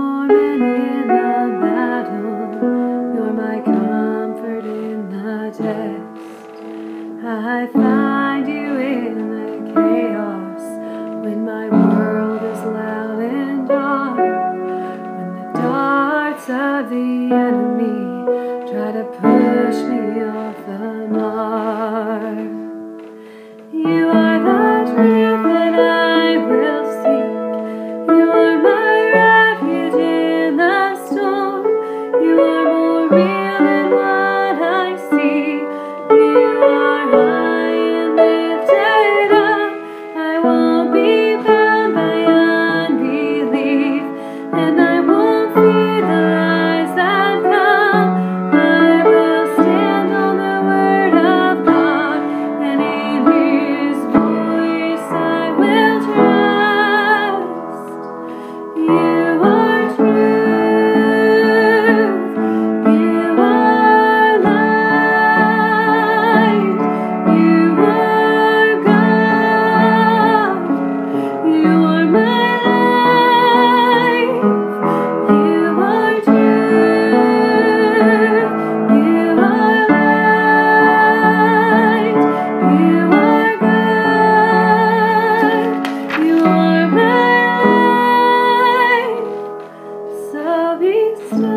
foreman in the battle. You're my comfort in the test. I find you in the chaos when my world is loud and dark. When the darts of the enemy try to push me off the mark. You are the truth that I will seek. You are my refuge in the storm. You are more real than what I see. You are high and lifted up. I won't be bound by unbelief, and I won't fear the lies that come. I will stand on the word of God, and in His voice I will trust. You are truth. You are light. You are God. You are my life. You are truth. You are light. You are God. You are my life. So be still.